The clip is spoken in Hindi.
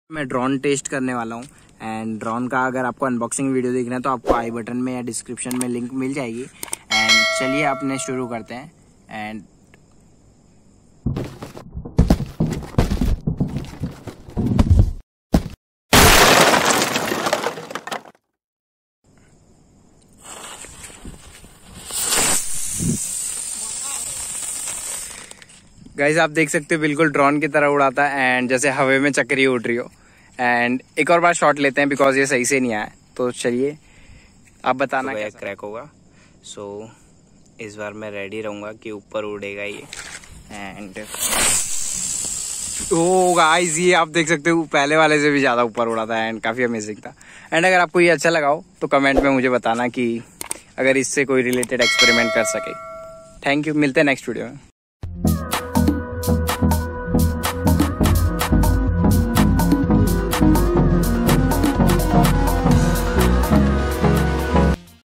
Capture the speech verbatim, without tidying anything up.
मैं ड्रोन टेस्ट करने वाला हूँ एंड ड्रोन का अगर आपको अनबॉक्सिंग वीडियो देखना है तो आपको आई बटन में या डिस्क्रिप्शन में लिंक मिल जाएगी। एंड चलिए अपने शुरू करते हैं। एंड गाइस आप देख सकते हो बिल्कुल ड्रोन की तरह उड़ाता है एंड जैसे हवा में चक्री उड़ रही हो। एंड एक और बार शॉट लेते हैं बिकॉज ये सही से नहीं आया, तो चलिए आप बताना तो क्या क्रैक होगा। सो so, इस बार मैं रेडी रहूंगा कि ऊपर उड़ेगा ये। एंड ओ गाइस ये आप देख सकते हो पहले वाले से भी ज्यादा ऊपर उड़ा था एंड काफी अमेजिंग था। एंड अगर आपको ये अच्छा लगा हो तो कमेंट में मुझे बताना कि अगर इससे कोई रिलेटेड एक्सपेरिमेंट कर सके। थैंक यू, मिलते हैं नेक्स्ट वीडियो में।